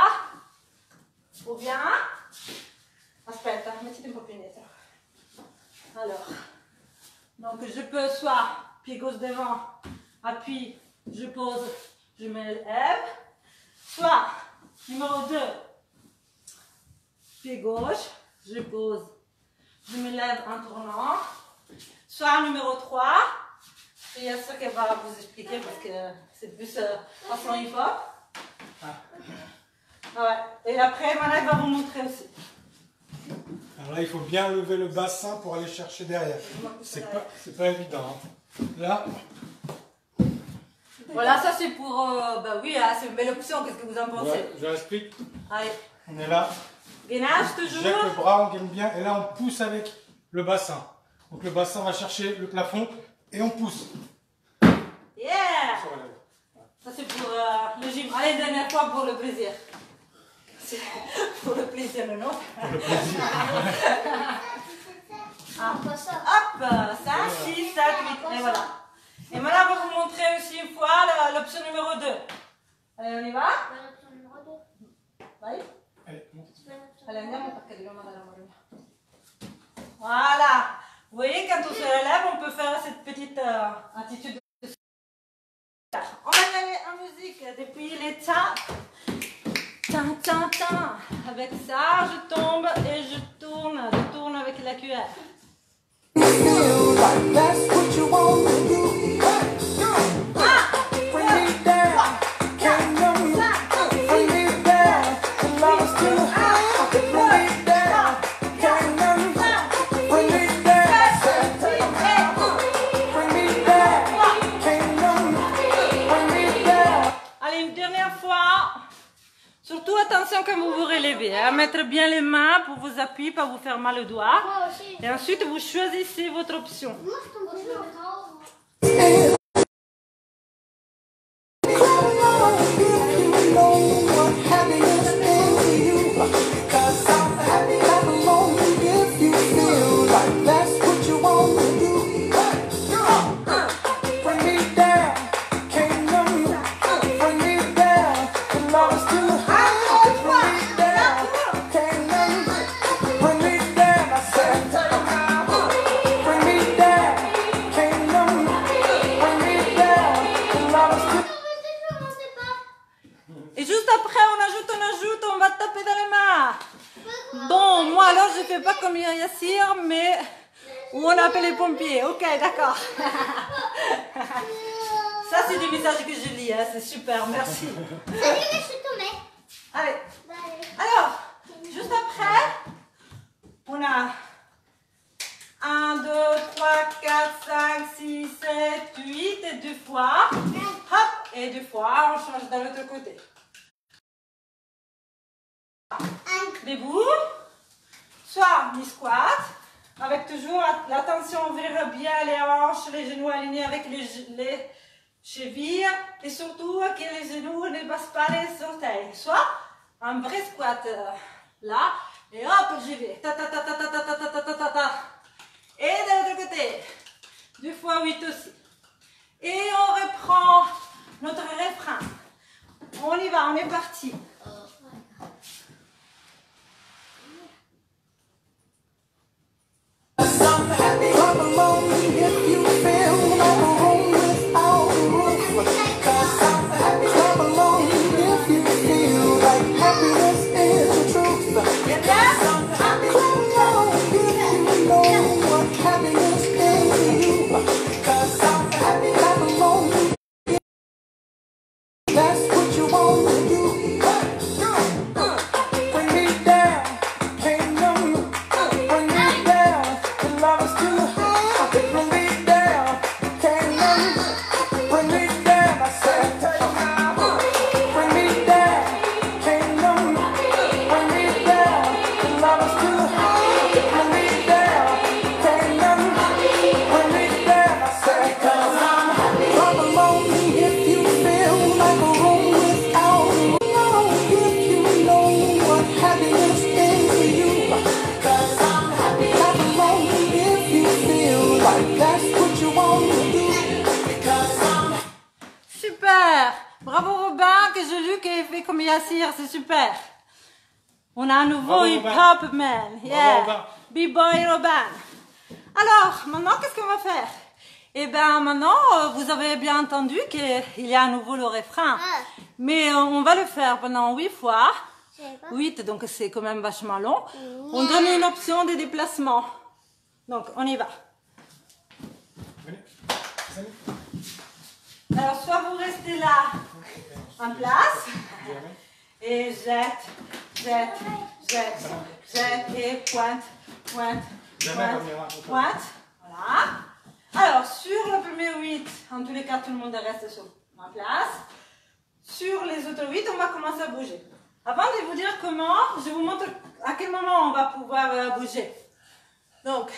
Speaker 1: Ou bien. Aspetta, mettez un po' più indietro. Alors. Donc, je peux soit pied gauche devant, appui, je pose, je me lève. Soit, numéro deux, pied gauche, je pose, je me lève en tournant. Soit numéro trois. Il y a ça qu'elle va vous expliquer parce que c'est plus euh, façon hip-hop. Ah. Ouais. Et après, Malak va vous montrer aussi.
Speaker 3: Alors là, il faut bien lever le bassin pour aller chercher derrière. C'est pas, c'est pas évident. Hein. Là.
Speaker 1: Voilà, ça c'est pour... Euh, bah oui, hein, c'est une belle option. Qu'est-ce que vous en pensez?
Speaker 3: Ouais, je l'explique.
Speaker 1: Allez.
Speaker 3: On est là.
Speaker 1: Gainage
Speaker 3: On
Speaker 1: toujours.
Speaker 3: jette le bras, on gaine bien. Et là, on pousse avec le bassin. Donc le bassin va chercher le plafond et on pousse.
Speaker 1: Yeah! Ça c'est pour euh, le gym. Allez, dernière fois pour le plaisir. C'est pour le plaisir, non? Pour le plaisir. Ah. Hop, cinq, six, sept, huit, et voilà. Et maintenant, on va vous montrer aussi une fois l'option numéro deux. Allez, on y va?
Speaker 4: L'option numéro deux.
Speaker 1: Vai?
Speaker 3: Allez, monte.
Speaker 1: Allez, andiamo perché dobbiamo andare a morire. Voilà. Vous voyez, quand on se relève, on peut faire cette petite euh, attitude de... On va y aller en musique depuis les tas. Tin, tin, tin. Avec ça, je tombe et je tourne. Je tourne avec la cuillère.
Speaker 2: Feel like that's what you want to do. Bring me down, kingdom. Bring me down, the lost you. Bring me down, kingdom. Bring me down, bring me down, kingdom. Bring me down.
Speaker 1: Allez, une dernière fois. Surtout attention quand vous vous relevez, à mettre bien les mains pour vous appuyer, pas vous faire mal au doigt.
Speaker 4: Moi aussi.
Speaker 1: Et ensuite, vous choisissez votre option.
Speaker 4: Moi, je tombe sur le corps.
Speaker 2: Bring me down, kingdom.
Speaker 1: Bon, moi alors je fais pas comme Yassir, mais où on appelle les pompiers. Ok, d'accord. Ça c'est des messages que je lis, hein. C'est super, merci.
Speaker 4: Salut, je suis tombée.
Speaker 1: Allez. Alors, juste après, on a un, deux, trois, quatre, cinq, six, sept, huit et deux fois. Hop, et deux fois, on change de l'autre côté. Debout, soit mi-squat, avec toujours l'attention vers bien les hanches, les genoux alignés avec les, les chevilles et surtout que les genoux ne passent pas les orteils. Soit un vrai squat euh, là et hop, je vais. Ta, ta, ta, ta, ta, ta, ta, ta, ta, ta, ta. Et de l'autre côté, deux fois huit aussi. Et on reprend notre refrain. On y va, on est parti.
Speaker 2: Come along if you feel like a room without a roof. Cause I'm happy. Come along if you feel like happiness is the truth. Cause I'm happy. Come along if you know what happiness is to you. Cause I'm happy. Come along if that's what you want to do. Bring me down, can't none bring me down. The love is too high. Bring me down, can't none bring me down. I said, bring me down, can't none bring me down. The love is too high. Bring me down, can't none bring me down. I said, cause I'm happy. Come along if you feel like a room without a roof. If you know what happiness is to you. Cause I'm happy. Come along if you feel like that's what you want to do. Because I'm
Speaker 1: Super. Bravo Robin, que j'ai lu qu'il fait comme Yassir, c'est super. On a un nouveau
Speaker 3: Bravo,
Speaker 1: hip-hop man. Yeah.
Speaker 3: Robin.
Speaker 1: B-boy Robin. Alors, maintenant, qu'est-ce qu'on va faire? Eh bien, maintenant, euh, vous avez bien entendu qu'il y a à nouveau le refrain.
Speaker 4: Ah.
Speaker 1: Mais euh, on va le faire pendant huit fois.
Speaker 4: Je sais pas.
Speaker 1: huit, donc c'est quand même vachement long. On donne une option de déplacement. Donc, on y va.
Speaker 3: Venez. Salut.
Speaker 1: Alors, soit vous restez là, en place, et jette, jette, jette, jette, et pointe, pointe,
Speaker 3: Jamais
Speaker 1: pointe,
Speaker 3: revenir là, ok.
Speaker 1: pointe. Voilà. Alors, sur le premier huit, en tous les cas, tout le monde reste sur ma place. Sur les autres huit, on va commencer à bouger. Avant de vous dire comment, je vous montre à quel moment on va pouvoir euh, bouger. Donc,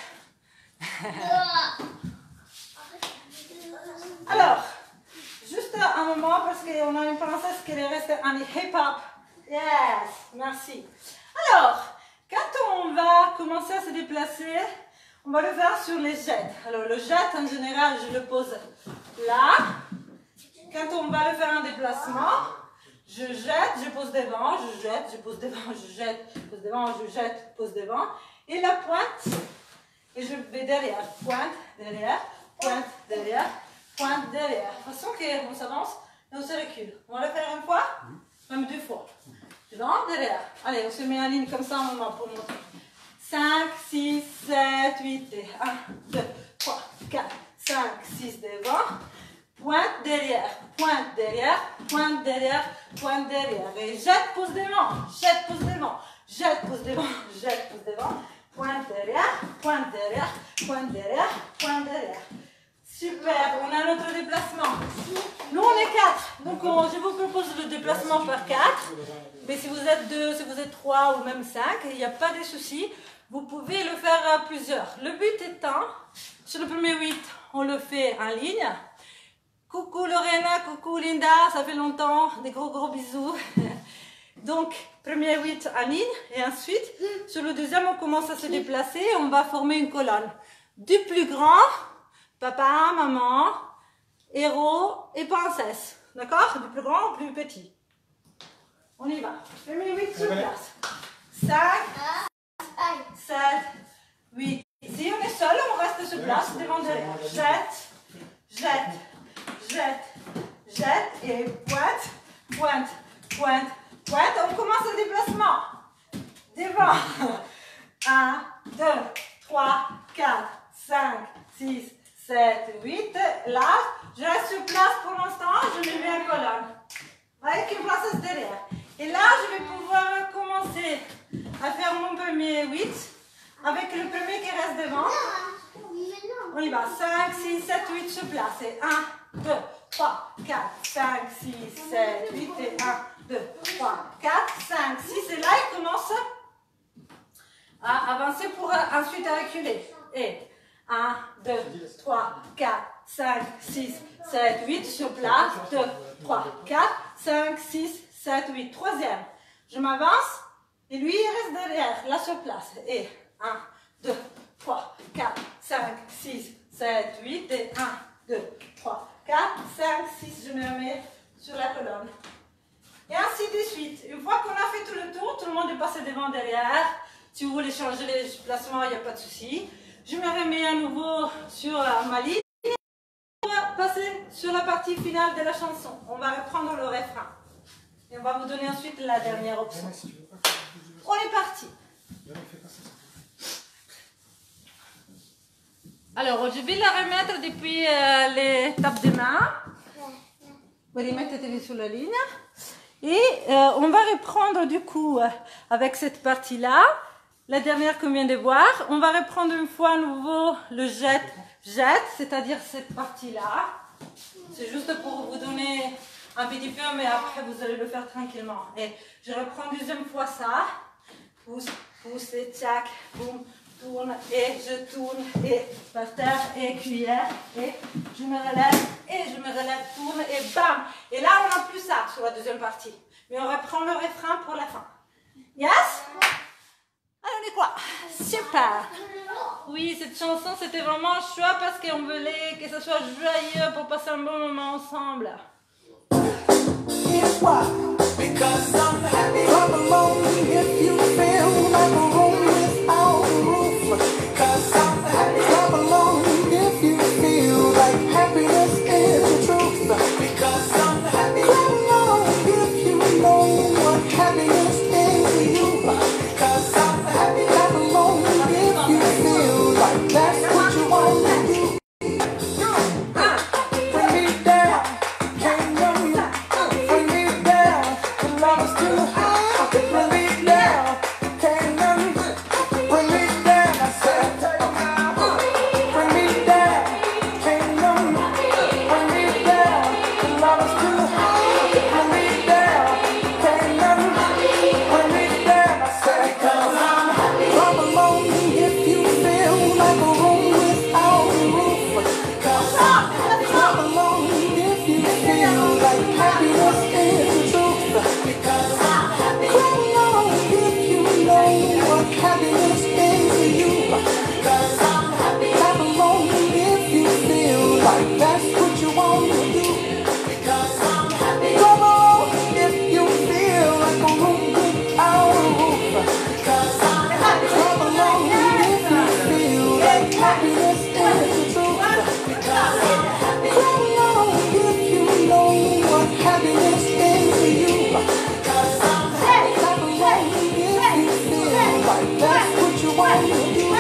Speaker 1: alors, juste un moment parce qu'on a une princesse qui reste en hip-hop. Yes, merci. Alors, quand on va commencer à se déplacer, on va le faire sur les jets. Alors, le jet, en général, je le pose là. Quand on va le faire en déplacement, je jette, je pose devant, je jette, je pose devant, je jette, je pose devant, je jette, pose devant. Et la pointe, et je vais derrière. Pointe, derrière, pointe, derrière, pointe, derrière. De façon qu'on s'avance et on se recule. On va le faire une fois, même deux fois. Devant, derrière. Allez, on se met en ligne comme ça un moment pour montrer. cinq, six, sept, huit, et un, deux, trois, quatre, cinq, six, devant. Pointe derrière, pointe derrière, pointe derrière, pointe derrière. Et jette, pose devant, jette, pose devant, jette, pose devant, jette, pose devant. Pointe derrière, pointe derrière, pointe derrière, pointe derrière. Super, on a notre déplacement. Nous, on est quatre. Donc, on- je vous propose le déplacement par quatre. Mais si vous êtes deux, si vous êtes trois ou même cinq, il n'y a pas de souci. Vous pouvez le faire à plusieurs. Le but étant, sur le premier huit, on le fait en ligne. Coucou Lorena, coucou Linda, ça fait longtemps, des gros gros bisous. Donc, premier huit en ligne et ensuite, sur le deuxième, on commence à se déplacer et on va former une colonne. Du plus grand, papa, maman, héros et princesse. D'accord? Du plus grand au plus petit. On y va. Premier huit sur place. cinq, sept, huit. Si on est seul, on reste sur place, devant derrière. Jette, jette. Jette, jette et pointe, pointe, pointe, pointe. On commence le déplacement. Devant, recommence. un, deux, trois, quatre, cinq, six, sept, huit. Là, je reste sur place pour l'instant, je me mets en colonne. Avec une braceuse derrière. Et là, je vais pouvoir commencer à faire mon premier huit avec le premier qui reste devant. On y va. cinq, six, sept, huit sur place. Et un, deux, trois, quatre, cinq, six, sept, huit. Et un, deux, trois, quatre, cinq, six. Et là, il commence à avancer pour ensuite reculer. Et un, deux, trois, quatre, cinq, six, sept, huit sur place. deux, trois, quatre, cinq, six, sept, huit. Troisième. Je m'avance et lui, il reste derrière, là sur place. Et un, deux, trois, quatre, cinq, six, sept, huit. Et un, deux, trois, quatre, cinq, six. Je me remets sur la colonne. Et ainsi de suite. Une fois qu'on a fait tout le tour, tout le monde est passé devant, derrière. Si vous voulez changer les placements, il n'y a pas de souci. Je me remets à nouveau sur ma ligne. On va passer sur la partie finale de la chanson. On va reprendre le refrain. Et on va vous donner ensuite la dernière option. On est parti. Alors, je vais la remettre depuis euh, les tapes de main. Vous remettez sur la ligne. Et euh, on va reprendre du coup euh, avec cette partie-là. La dernière qu'on vient de voir, on va reprendre une fois à nouveau le jet, jet, c'est-à-dire cette partie-là. C'est juste pour vous donner un petit peu, mais après vous allez le faire tranquillement. Et je reprends une deuxième fois ça. Pousse, pousse, et tchac, boum, tourne, et je tourne, et par terre, et cuillère, et je me relève, et je me relève, tourne, et bam. Et là, on n'a plus ça sur la deuxième partie. Mais on reprend le refrain pour la fin. Yes? Alors, on est quoi? Super! Oui, cette chanson, c'était vraiment un choix parce qu'on voulait que ce soit joyeux pour passer un bon moment ensemble.
Speaker 2: Here's why. Because I'm happy. Clap along if you feel like a room without a roof. Because I'm happy. Clap along if you feel like happiness is the truth. Because I'm happy. Clap along if you know what happiness is to you. Because I'm happy. Clap along if you feel like that's what you want to do. Bring me down, can't know you. Bring me down, the love is too high. Bring me down, can't know you. Bring me down, I said. Bring me down, can't know you. Bring me down, the love is too high. Bring me down, can't know you. Bring me down, I said. Because I'm happy. Come along if you feel like a room without a roof. Because I'm happy. Come along if you feel like happiness is the truth. Because I'm happy. Come along if you know what happiness is to you. Because I'm happy. Come along if you feel like that's what you want to do. Because I'm happy. Come on if you feel like a room without a roof. Because I'm happy. Come along if you feel like happiness is the truth. Because I'm happy. Come along if you know what happiness is to you. Because I'm happy. Come along if you feel like that's what you want to do.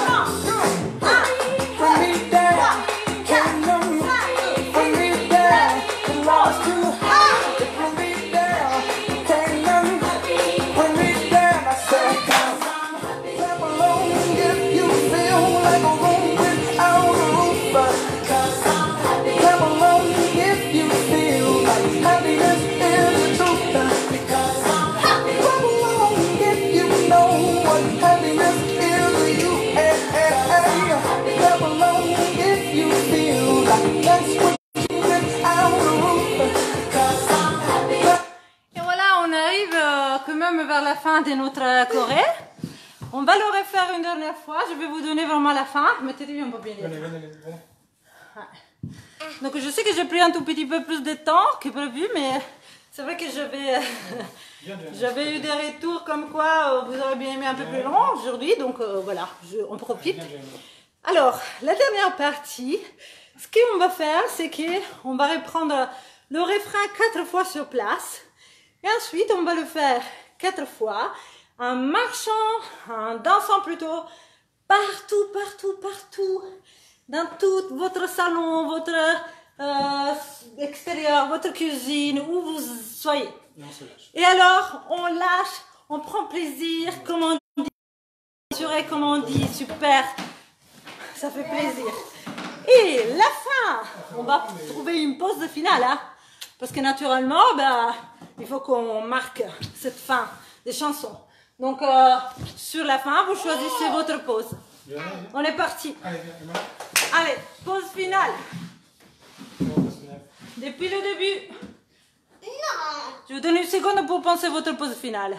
Speaker 2: Bring me down, can't know you. Bring me down, the law's too high. Bring me down, can't know you. Bring me down, I said. Because I'm happy. Clap along if you feel like a room without a roof. Because I'm happy. Clap along if you feel like happiness is the truth. Because I'm happy. Clap along if you know what happiness is to you. Hey, hey, hey. Clap along if you feel like that's what you without a roof. Because I'm happy.
Speaker 1: Et voilà, on arrive euh, quand même vers la fin de notre choré. On va le refaire une dernière fois. Je vais vous donner vraiment la fin. Mettez-lui un peu bien.
Speaker 3: Venez, venez, venez.
Speaker 1: Donc je sais que j'ai pris un tout petit peu plus de temps que prévu, mais c'est vrai que j'avais
Speaker 3: Bien, bien.
Speaker 1: j'avais eu des retours comme quoi euh, vous aurez bien aimé un peu plus long aujourd'hui, donc euh, voilà, je, on profite.
Speaker 3: Bien, bien.
Speaker 1: Alors, la dernière partie, ce qu'on va faire, c'est qu'on va reprendre le refrain quatre fois sur place, et ensuite on va le faire quatre fois en marchant, en dansant plutôt, partout, partout, partout, dans tout votre salon, votre euh, extérieur, votre cuisine, où vous soyez.
Speaker 3: Et on se lâche.
Speaker 1: Et alors, on lâche, on prend plaisir, comme on dit, assuré, comme on dit, super, ça fait plaisir. Et la fin, on va trouver une pause finale, hein, parce que naturellement, ben, il faut qu'on marque cette fin des chansons. Donc, euh, sur la fin, vous choisissez votre pause. On est parti.
Speaker 3: Allez, viens, Emma.
Speaker 1: Allez, pause finale.
Speaker 3: Pause finale.
Speaker 1: Depuis le début.
Speaker 4: Non.
Speaker 1: Je vous donne une seconde pour penser à votre pause finale.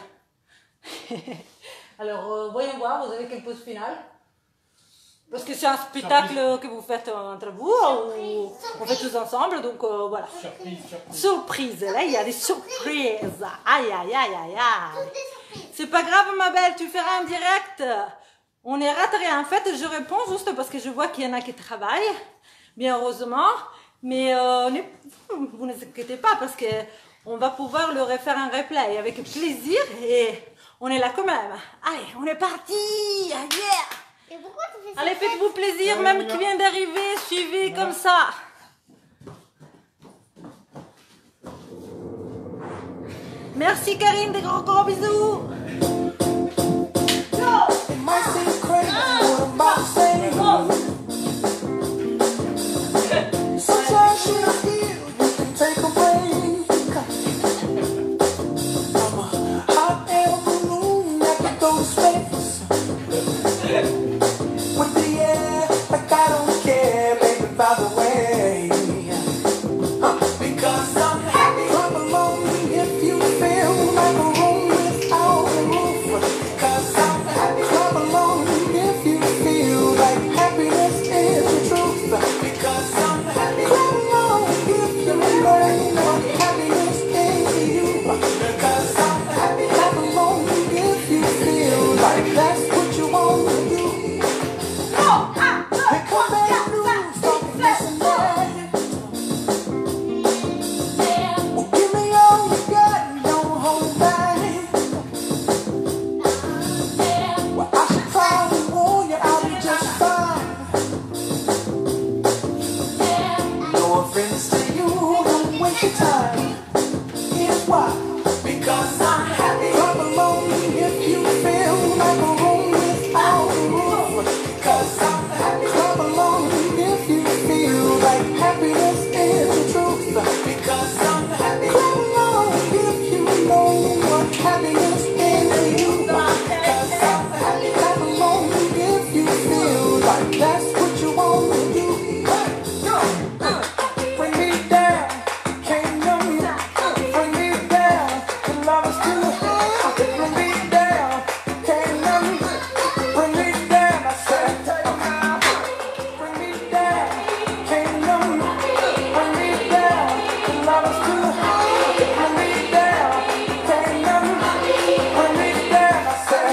Speaker 1: Alors, euh, voyons voir, vous avez quelle pause finale? Parce que c'est un spectacle
Speaker 3: Surprise.
Speaker 1: que vous faites entre vous, ou on fait tous ensemble, donc euh, voilà.
Speaker 3: Surprise, surprise.
Speaker 1: Surprise, là il y a des surprises. Aïe, aïe, aïe, aïe, aïe.
Speaker 4: Toutes des surprises.
Speaker 1: C'est pas grave, ma belle, tu feras un direct. On ne rate rien. En fait, je réponds juste parce que je vois qu'il y en a qui travaillent, bien heureusement. Mais euh, ne, vous ne vous inquiétez pas parce que on va pouvoir le refaire un replay avec plaisir et on est là quand même. Allez, on est parti. Yeah.
Speaker 4: Et pourquoi tu fais ça?
Speaker 1: Allez, faites-vous plaisir,
Speaker 3: Ouais,
Speaker 1: même
Speaker 3: on y
Speaker 1: qui
Speaker 3: va.
Speaker 1: vient d'arriver, suivez
Speaker 3: Ouais.
Speaker 1: comme ça. Merci Karine, des gros gros bisous.
Speaker 2: It might seem crazy what I'm about to say. Sometimes you feel you can take a break. I'm a hot air balloon that can go to space. With the air, like I don't care, baby, by the way. Huh, because I'm happy. Clap along if you feel like a room without a roof. 'Cause I'm happy. Clap along if you feel like happiness is the truth. Because I'm happy. Clap along if you know what happiness is to you. Because I'm happy. Clap along if you feel like that's what you want to do. Here come bad news, don't listen that. Well, give me all you got and don't hold back. Well, I should probably warn you, I'll be just fine. No offense to you, don't waste your time. Here's why. Because I'm happy. Clap along if you feel like a room without a roof. 'Cause I'm happy. Clap along if you feel like happiness is the truth. Because I'm happy. Clap along if you know what happiness is to you. Because I'm happy. Clap along if you feel like that's what you want to do. Bring me down, can't know me. Bring me down, the love is too high. Bring me down, can't know me. Bring me down, I said. Bring me down, can't know me. Bring me down, the love is too high. Bring me down, can't know me. Bring me down, I said.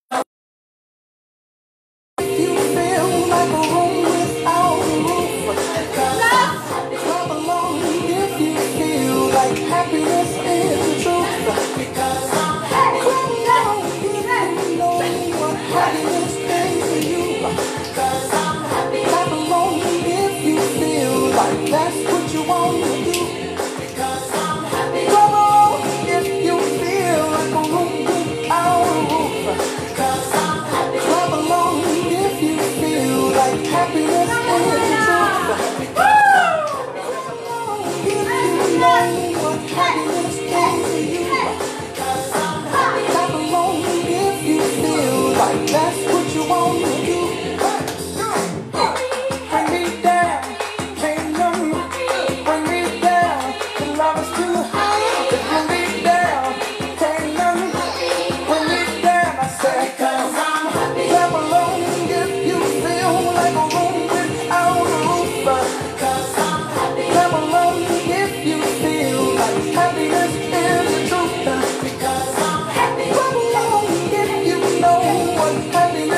Speaker 2: You feel like a room without a roof. Clap along if you feel like happiness is the truth. Because I'm happy. Clap along if you know what happiness is to you. Because I'm happy. Clap along if you feel like that's what you want to do. Because I'm happy. Come on if you feel like a room without a roof. Because I'm happy. Clap along if you feel like happiness is the truth. If you know what happiness is to you. Because I'm happy. Clap along if you feel like that's what you want to do. Bring me down, can't know me. Bring me down, the love is too high. Bring me down, can't know me. Bring me down, I say. 'Cause I'm happy. Clap along if you feel like a room without a roof. 'Cause I'm happy. Clap along if you feel like happiness is the truth. Because I'm happy. Clap along if you know what happiness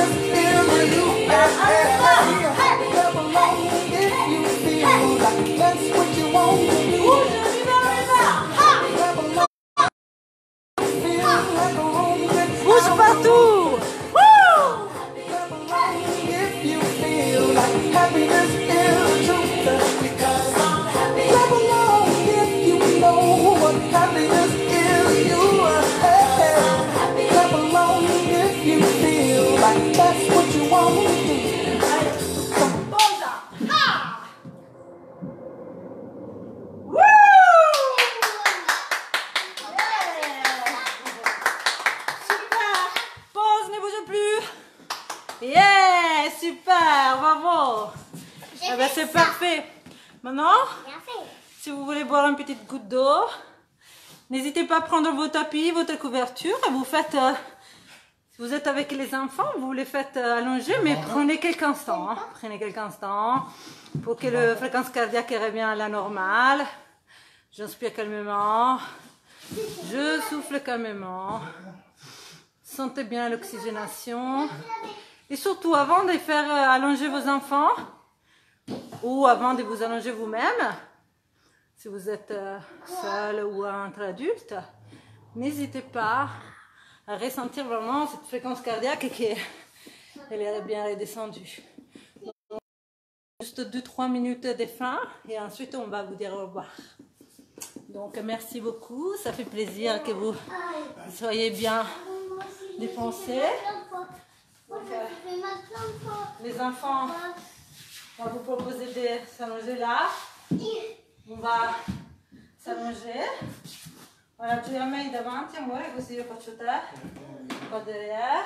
Speaker 1: plus. Yeah, super, bravo. Eh ben, c'est parfait. Maintenant,
Speaker 4: Bien fait.
Speaker 1: si vous voulez boire une petite goutte d'eau, n'hésitez pas à prendre vos tapis, votre couverture et vous faites... euh, si vous êtes avec les enfants, vous les faites euh, allonger, mais prenez quelques instants. Hein. Prenez quelques instants pour que la fréquence cardiaque revienne à la normale. J'inspire calmement. Je souffle calmement. Sentez bien l'oxygénation. Et surtout, avant de faire euh, allonger vos enfants, ou avant de vous allonger vous-même, si vous êtes euh, seul ou entre adultes, n'hésitez pas à ressentir vraiment cette fréquence cardiaque qui est, elle est bien redescendue. Donc, juste deux trois minutes de fin et ensuite on va vous dire au revoir. Donc merci beaucoup, ça fait plaisir que vous soyez bien dépensés. Donc, euh, les enfants, on va vous proposer de s'allonger là. On va s'allonger. Voilà, tu la mets davanti, amore, così io faccio te, qua derrière.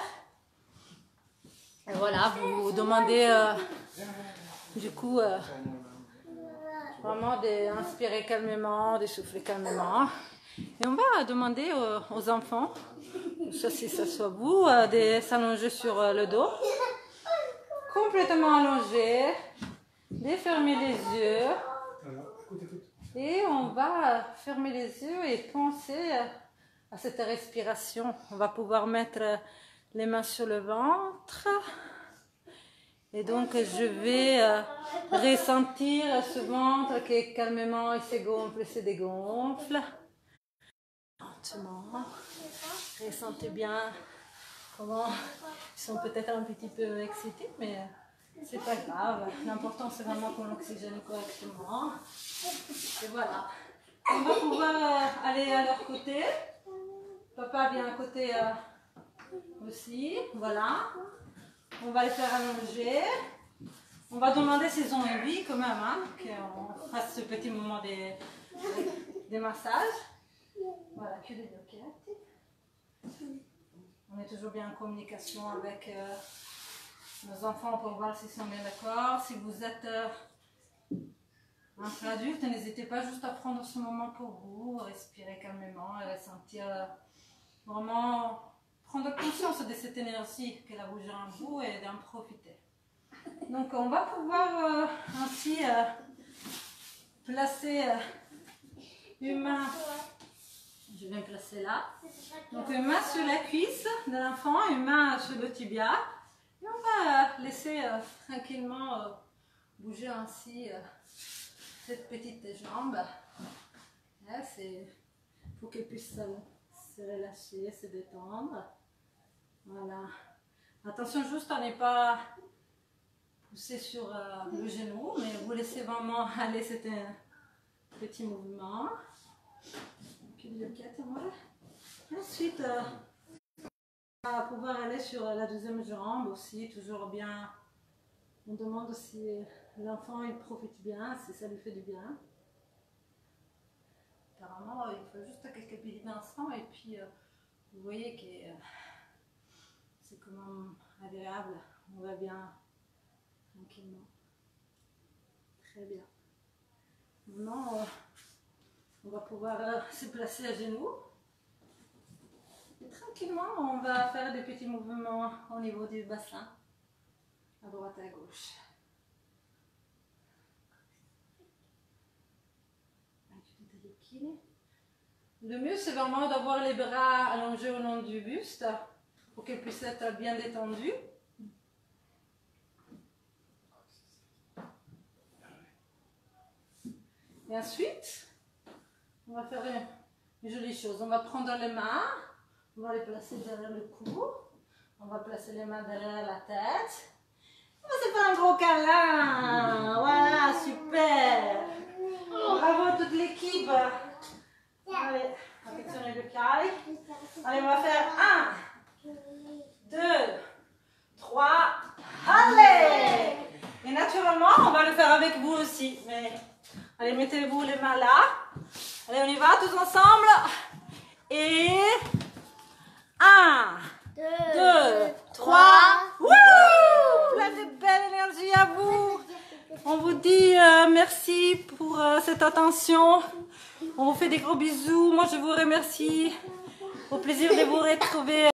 Speaker 1: Et voilà, vous demandez euh, du coup euh, vraiment d'inspirer calmement, de souffler calmement. Et on va demander aux, aux enfants, ça si ça soit vous, euh, de s'allonger sur euh, le dos, complètement allongé, de fermer les yeux. Et on va fermer les yeux et penser à cette respiration. On va pouvoir mettre les mains sur le ventre. Et donc je vais euh, ressentir ce ventre qui calmement il se gonfle et se dégonfle. Lentement. Ressentez bien comment ils sont peut-être un petit peu excités, mais c'est pas grave. L'important c'est vraiment qu'on oxygène correctement. Et voilà. On va pouvoir euh, aller à leur côté. Papa vient à côté euh, aussi. Voilà. On va les faire allonger. On va demander s'ils ont envie quand même, hein, qu'on fasse ce petit moment de, de massage. Voilà, que des doquettes. On est toujours bien en communication avec euh, nos enfants pour voir s'ils sont bien d'accord. Si vous êtes euh, entre adultes, n'hésitez pas juste à prendre ce moment pour vous, respirer calmement et ressentir euh, vraiment, prendre conscience de cette énergie qu'elle a bougé en vous et d'en profiter. Donc on va pouvoir euh, ainsi euh, placer euh, une main, je vais placer là, donc une main sur la cuisse de l'enfant, une main sur le tibia, et on va euh, laisser euh, tranquillement euh, bouger ainsi euh, cette petite jambe. C'est pour qu'elle puisse se, se relâcher, se détendre. Voilà. Attention juste à ne pas pousser sur euh, le genou, mais vous laissez vraiment aller cet euh, petit mouvement. Ensuite, euh, on va pouvoir aller sur la deuxième jambe aussi, toujours bien. On demande si l'enfant il profite bien, si ça lui fait du bien. Apparemment, il faut juste quelques petits instants et puis euh, vous voyez que euh, c'est quand même agréable. On va bien tranquillement. Très bien. Maintenant, euh, on va pouvoir euh, se placer à genoux. Et tranquillement, on va faire des petits mouvements au niveau du bassin, à droite et à gauche. Le mieux, c'est vraiment d'avoir les bras allongés au long du buste pour qu'ils puissent être bien détendus. Et ensuite, on va faire une, une jolie chose. On va prendre les mains, on va les placer derrière le cou, on va placer les mains derrière la tête. On va se faire un gros câlin. Voilà, super. Bravo à toute l'équipe. Allez, affectionnez le pied. Allez, on va faire un, deux, trois. Allez. Et naturellement, on va le faire avec vous aussi. Mais allez, mettez-vous les mains là. Allez, on y va tous ensemble. Et un, deux, trois. merci pour euh, cette attention. On vous fait des gros bisous. Moi, je vous remercie. Au plaisir de vous retrouver.